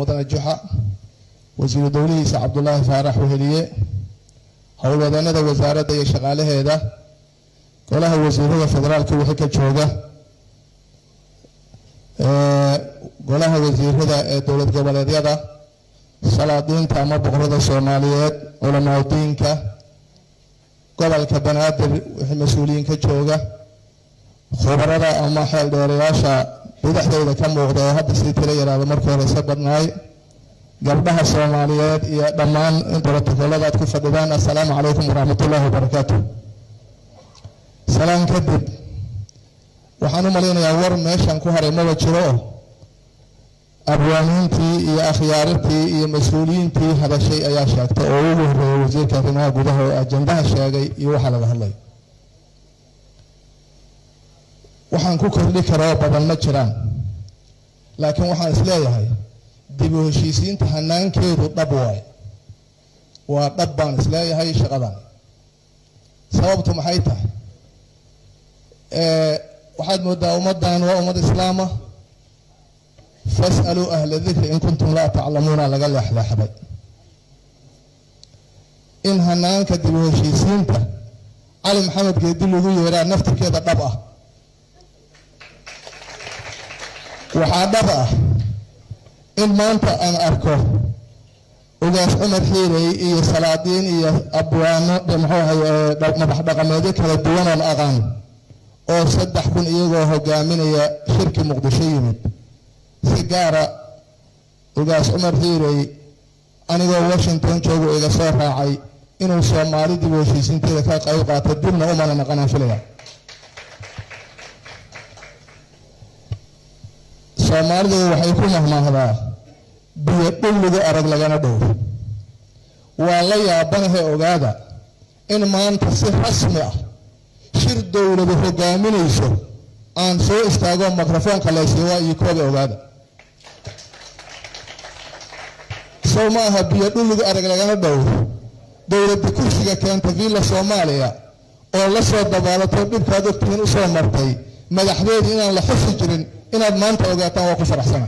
wadana juxa wasiir dawlihiisa Cabdullaahi Faarax Weheliye howlwadanada wasaaradda iyo shaqaalaheeda golaha wasiirada federaalka wixii ka jooga golaha wasiirada ee dawlad goboleedyada salaadiinta ama boqorada Soomaaliyeed culimadiinka gobolka Banaadir wixii mas'uuliyiin ka jooga khubarada ama xeel dheerayaasha madaxdooda ka muuqda hadda si tiro yaraada markii hore sabadnaay gabdhaha Soomaaliyeed iyo dhammaan protokolada ku fadhiyaan assalaamu calaykum waraxmatullaahi wabarakaatuh salaam kadib waxaan u maleynayaa war meeshan ku haray ma jiro abwaaniintii iyo akhyaarintii iyo mas'uuliyiintii hadashay ayaa sheegtay oo ugu horeeyay wasiirka arrimaha gudaha oo ajandaha sheegay iyo waxa laga hadlay waxaan ku kordhi karaa badan ma jiraan laakiin waxaan isleeyahay dib u heshiisiinta hanaankeedu dhab waa dhab baan isleeyahay shaqadan sababtu maxay tahay waxaad moodaa ummadan waa ummad islaama fas'alu ahla dhikri in kuntum la ta'lamuuna laga leexleexday in hanaanka dib u heshiisiinta cali maxamed geedi lagu yeeraa naftirkeeda dhab ah waxaa dhab ah in maanta aan arko ugaas Cumar Xiirey iyo salaadiin iyo abwaano madax dhaqameedyo kala duwan oo aqaan oo 3,000 iyagoo hogaaminaya shirki Muqdisho yimid si gaara ugaas Cumar Xiirey anigoo Washington joogo iga soo raacay inuu Soomaali dib u heshiisiinteeda ka qayb qaato dibna u mana naqanaan filaya Soomaalidu waxay ku mahmaahdaa biyo dhulliga arag lagana dhow waa la yaabanahay ogaada in maanta si rasmi ah shir dawladu hogaaminayso aan soo istaago mikrofoonka la siiyo iyo kooda ogaada Soomaha biyo dhulliga arag lagana dhow dawladda kursiga keenta Villa Soomaaliya oo la soo dabaalato dhibka dadkeen u soo martay madaxdeed inaan la xusi jirin inaad maanta ogaataan waa ku faraxsana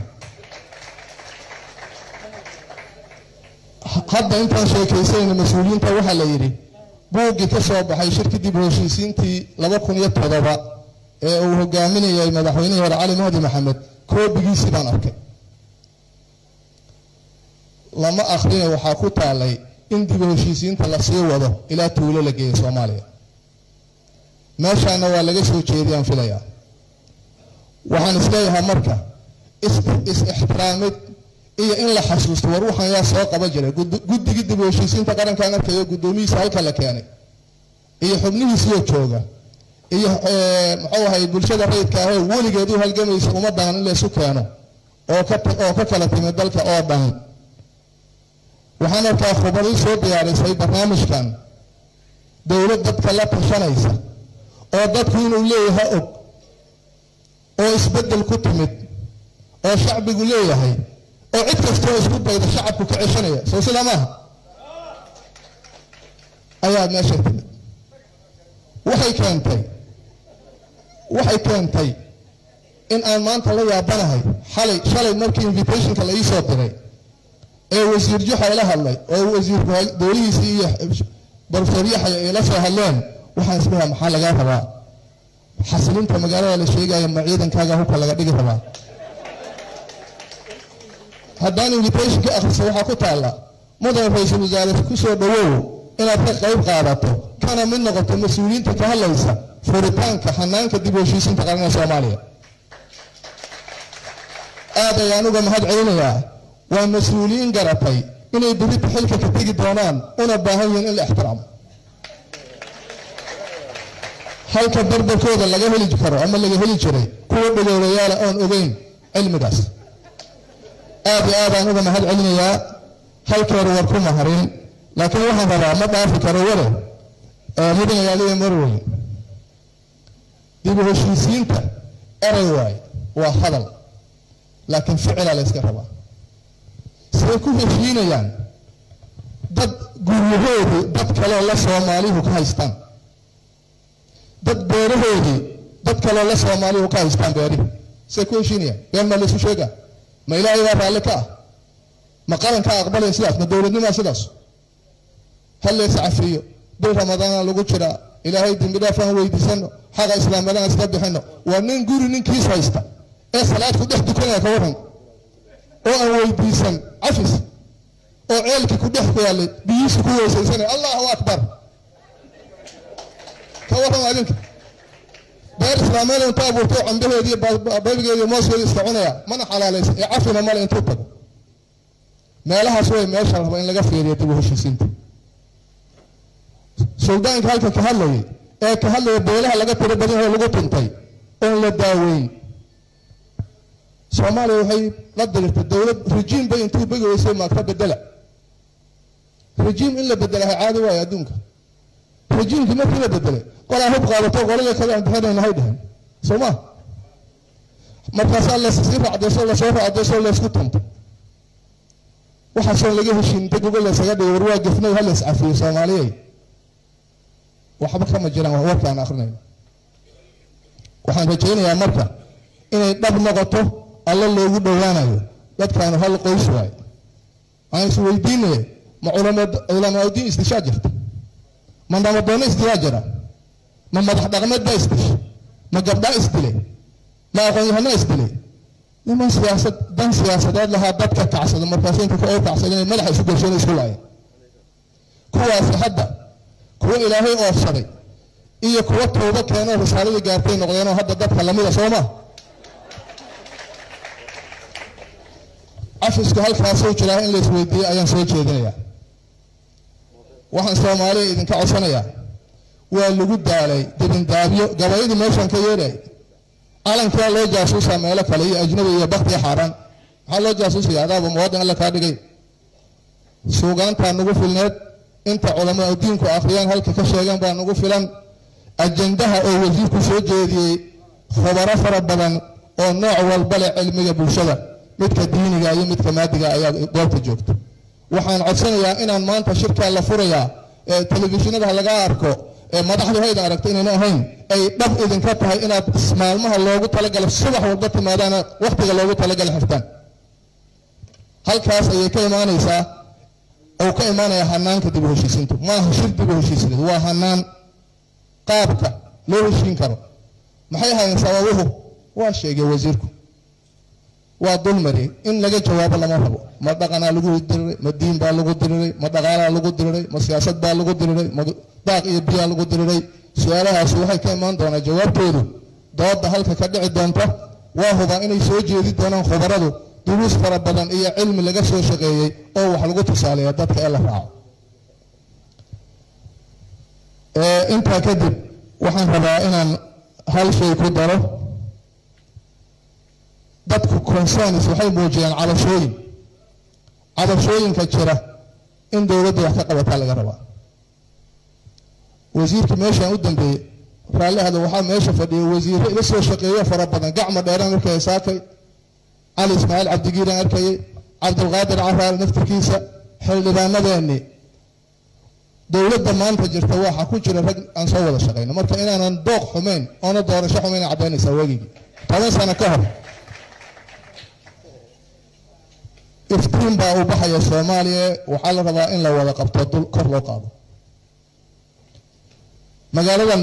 hadda intaan sheekaysayna mas'uuliyiinta waxa la yiri buuggii ka soo baxay shirkii dib u heshiisiintii 2007 ee uu hogaaminayay madaxweynaha hore Cali Mahdi Maxamed koobigiisii baan arkay lama akhriyo waxa ku taalay in dib u heshiisiinta la sii wado ilaa tuulo la geeyo Soomaaliya meeshana waa laga soo jeediyaan filayaa waxaan isleeyahay marka is-ixtiraamid iyo in la xasuusto war waxaan yaa soo qaba jiray guddiga dib u heshiisiinta qaranka arkayo gudoomiyihiisa halka la keenay iyo xubnihiisa oo jooga iyo muxuu ahay bulshada rayidka ah oo weligeed u halgamaysa ummadan in la isu keeno oo ka kala timid dalka oo dhan waxaan arkaa khubariin soo diyaarisay barnaamijkan dawlad dadka la tashanaysa oo dadku inuu leeyahay oo isbedel ku timid oo shacbigu leeyahay oo cid kasta oo isku dayda shacabku ka ceshanaya soo salaamaha ayaa meesha timid waxay keentay in aan maanta la yaabanahay shalay markii invitationka la ii soo diray ee wasiir Juxa ila hadlay oo wasiir dawlihiisa iyo Professor Yaxya ila soo hadleen waxaan isleeyahay maxaa laga rabaa xasilinta magaalada la sheegayo ciidankaaga hubka laga dhigi rabaa haddaan invitation ka akhriso waxa ku taala madaxda ra'iisul wasaaraha ku soo dhawow inaad ka qayb qaadato kana mid noqoto mas'uuliyiinta ka hadlaysa furitaanka hanaanka dib u heshiisiinta qaranka Soomaaliya aad ayaan uga mahad celinayaa waa mas'uuliyiin garatay inay dibadda xilka ka tagi doonaan una baahan yihiin in la ixtiraamo halka barbarkooda laga heli karo ama laga heli jiray kuwa dhagoorayaal aan ogeyn cilmigaas aad aan uga mahad celinayaa halkeer war ku maharin laakiin waxaan rabaa ma dhaafi karo ware mudan yaaliye marwey dib u heshiisiinta eray waa hadal laakiin ficil la iska rabaa say ku heshiinayaan dad guryahoodii dad kale la Soomaalihu ka haystaan dad beerahoodii dad kale la Soomaalihu ka haystaan beeri say ku heshiinayaan been ma la isu sheega ما إلهي وفعل لك ما قالن كأقبل إسلاف ما دولة ما سلاس هل يسعفيه دول رمضان لو جرا إلى هيد بلا فهم ويدسنه حاجة إسلام بلا أستبدحنه ونن جوري نن كيس هايستا إيه صلاة كده دكنا كورهم أو ويدسن عفس أو عيالك كده كيالي بيسكوا ويسنة الله أكبر كورهم عليك دار إسلامنا وتابوا تو عنده دي بابي موسى يستعونها من حلال يعفنا مال ينتبه ما لها سوى ما يشرح وإن لقى في يتبوه الشيسين سودان كهالك كهالوي كهالوي بيلها لقى تربيه لقى تنتهي أن للداوين سومالي وهي قدرت الدولة رجيم بين تو بيجوا يسمى مكتب الدلع رجيم إلا بدلها عادي ويا دونك رجيم كم كله بدله ولا هو قالوا تو ولا كذا عند هذا نهيدهم سوما ما تصل لسيف عد يصل شوف عد يصل يسكتهم وحصل لقيه شيء تقول له سجد يروح جفنه وهلا يسعفي سومالي وحبك ما جرى وهو كان آخرنا وحن رجعنا يا مركا إن دب نقطه الله اللي يجيب وانا لا كانوا هالقوي شوي أنا سوي دينه مع علماء الدين استشاجرت من دام الدنيا استياجرة من مدح مدة استش ما جبنا استلي ما أقول هنا استلي لما سياسة دم سياسة ده لها بدك كعسل المركزين كفؤ كعسلين ملح يسوق شيء يسوي كوا في حدا كوا إلهي أوفسري إيه كوا توبة كانوا رسالة جارتين وغيرنا هذا ده كلامي لسوما أفس كهال فاسو شراهن لسويدي أيام سوي شيء waxaan Soomaaliya idin ka codsanaya waa lagu daalay dibin daabiyo gabayada meeshan ka yeeray alanka loo jaasuusa meel kale iyo ajnabi iyo baqti xaraan waxa loo jaasuusay adaaba muwaadin la ka dhigay suugaanta nagu filneed inta culimada diinku akhriyaan halka ka sheegan baa nagu filan ajendaha oo wasiirku soo jeediyay khubaro fara badan oo nooc walba leh cilmiga bulshada midka diiniga iyo midka maadiga ayaa goobta joogta waxaan codsanayaa inaan maanta shirka la furayaa telefishinada laga arko madaxdu hayda aragtay inay ahayn ay dhab idin ka tahay inaad maalmaha loogu talagalay subax walba timaadana waqtiga loogu talagalay xirtaan halkaas ay ka imaanaysaa oo ka imaanaya hanaanka dib u heshiisinta ma aha shir dib u heshiisinta waa hanaan qaabka loo heshiin karo maxay ahayn sababuhu waa sheegay wasiirku waa dulmari in laga jawaabo lama rabo ma dhaqana lagu diray ma diin baa lagu diray ma dhaqaalaha lagu diray ma siyaasad baa lagu diray ma daaq iyo biyo lagu diray su'aalahaas waxay ka imaan doonaa jawaabtoodu dooda halka ka dhici doonta waa huba inay soo jeedi doonaan khubaradu duruus fara badan iyo cilmi laga soo shaqeeyay oo wax lagu tusaaleeyo dadka ee la raaco inta kadib waxaan rabaa inaan hal shay ku daro dadku concerns waxay muujiyaan cabashooyinka jira in dawladda wax ka qabata laga rabaa wasiirka meeshan u dambeeyay raalli hada waxaa meesha fadhiyay wasiirro ila soo shaqeeyo fara badan gacmo dheeraan markay saakay cali ismaaciil cabdigiiraan arkayay cabdulqaadir caraal naftirkiisa xildhibaanadeennii dawladda maanta jirta waxa ku jira rag aan soo wada shaqeyno marka inaanan dooq xumeyn oona doorasho xumeyn caddaynaysaa waagigii 10 sano ka hor iftiin baa u baxaya Soomaaliya waxa la rabaa in la wada qabto dul kor loo qaado magaalada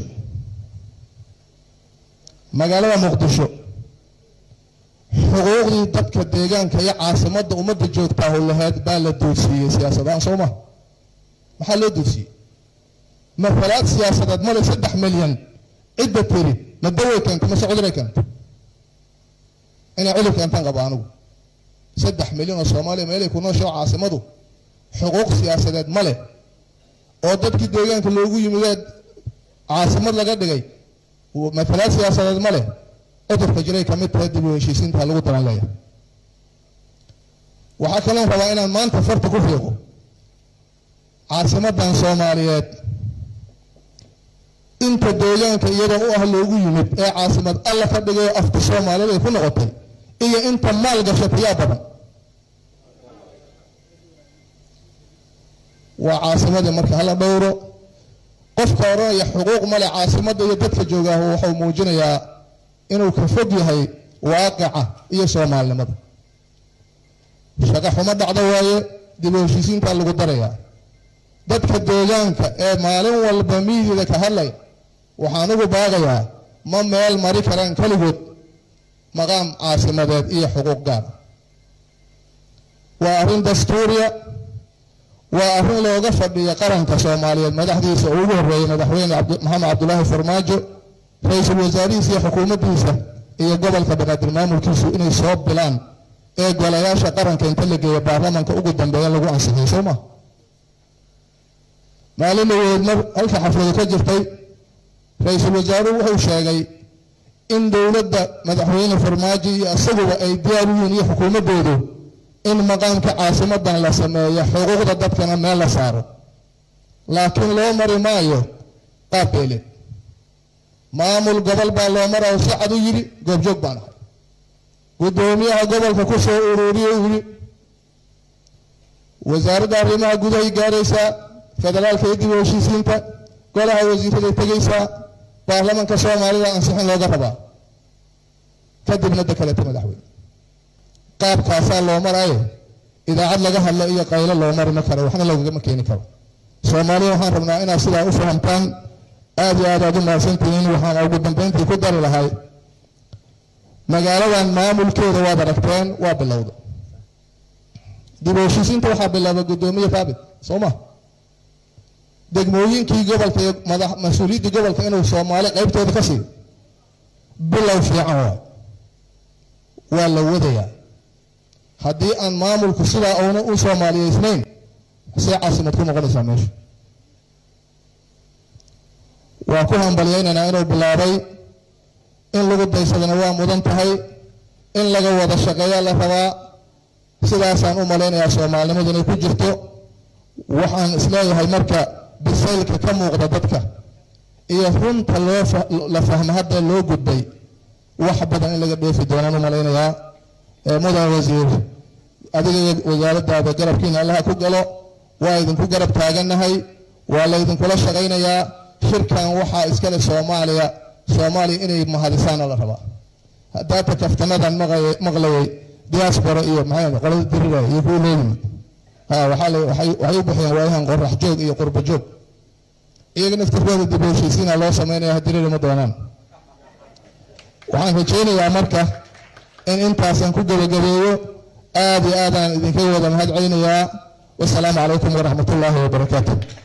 Muqdisho xuquuqdii dadka deegaanka iyo caasimadda ummadda joogta oo lahayd baa la doodsiiyay siyaasadda Soomaa maxaa loo doodsiiyay مثلات سياسة مال 3 مليون عدة تري ما دوي كانت ما سعودي كانت أنا أقول لك أنت غبانو 3 مليون الصومالي ما يكونوا شو عاصمته حقوق سياسة مال أودت كده يعني كل لوجو يميل عاصمة لقد جاي ومثلات سياسة مال أودت كجري كم تهدي بوشيسين تلوه تناليه وحكلهم فوائنا ما أنت فرت كفيه عاصمة بين الصوماليات انت دولان كي يدعو أهل يمد اي عاصمة الله فدقوا أفت الصومالي يكون غطي اي انت مال قشت يابا وعاصمة مركة هلا دورو قف كورا يحقوق مال عاصمة يددك جوغاه وحو موجنا يا انو كفدي هاي واقعة اي صومالي مدى shaqo xumo dhacdo waaye dib u heshiisiinta lagu darayaa dadka deegaanka ee maalin walba miidiga ka hadlay waxaan ugu baaqayaa ma meel mari karaan kaligood maqaam caasimadeed iyo xuquuq gaar waa arrin dastuuriya waa arrin looga fadhiya qaranka Soomaaliyeed madaxdiisa ugu horeeyay madaxweyne Maxamed Cabdullaahi Farmaajo ra'iisul wasaarihiisa iyo xukuumaddiisa iyo gobolka banaadir maamulkiisu inay soo bilaan ee golayaasha qaranka inta la geeyo baarlamaanka ugu dambeeya lagu ansixiyo Soomaa maalin mar halka xaflada ka jirtay ra'iisul wasaaruhu wuxuu sheegay in dawladda madaxweyne Farmaajo iyo asaguba ay diyaar u yihiin xukuumadoodu in maqaamka caasimadan la sameeyo xuquuqda dadkana meel la saaro laakiin loo mari maayo qaabbeeled maamul gobol baa loo maraa si cad u yiri goobjoog baan ahay gudoomiyaha gobolka ku soo ururiyay wili wasaaradda arrimaha gudaha gaaraysa federaalka iyo dib u heshiisiinta golaha wasiirada tagaysa baarlamaanka Soomaalida ansixin looga rabaa kadibna dekalata madaxweyne qaabkaasa loo marayo idaacad laga hadlo iyo qaylo loo mari ma karo waxna looga keeni karo Soomaaliya waxaan rabnaa inaad sidaa u fahamtaan aad iyo aad u maasantiin waxaan ugu dambeyntii ku dari lahay magaaladan maamulkeeda waad aragteen waa bilowda dib u heshiisiinta waxaa bilaabay gudoomiye Faabid Soomaa degmooyinkii gobolka mas'uuliyadda gobolka inuu Soomaali qaybtooda ka siiyo bilow fiican waa la wadayaa haddii aan maamulku sidaa oona u Soomaaliyeysnayn si caasimad ku noqonaysaa meesha waa ku hambalyeynaa inuu bilaabay in lagu daysadana waa mudan tahay in laga wada shaqeeyo la rabaa sidaasaan u maleynayaa Soomaalinimadu inay ku jirto waxaan isleeyahay marka bisaylka ka muuqda dadka iyo runta la fahmo hadda loo gudbay wax badan in laga dheefi doonaan u maleynayaa mudan wasiir adiga wasaaradda garabkiina Allah ku galo waa idinku garab taaganahay waa la idinkula shaqeynayaa shirkan waxa iskale Soomaaliya inay mahadisaan la rabaa hadda kaftanadan maqlayay diaspora iyo maxay qolada dirida iyo ku leeyihiin waxay u bixiyaan waayahan qorax joog iyo qurba joog iyaga naftirkooda dib u heshiisiin loo sameeyaa dirida ma doonaan waxaan rajaynayaa marka in intaasan ku gabagabeeyo aad iyo aad aan idinka wada mahad celinayaa wassalaamu calaykum waraxmatullaahi wabarakaatuh